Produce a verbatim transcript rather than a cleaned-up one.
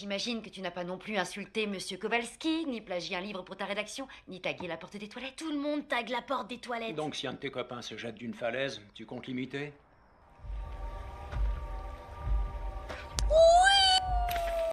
J'imagine que tu n'as pas non plus insulté Monsieur Kowalski, ni plagié un livre pour ta rédaction, ni tagué la porte des toilettes. Tout le monde tague la porte des toilettes. Donc si un de tes copains se jette d'une falaise, tu comptes l'imiter?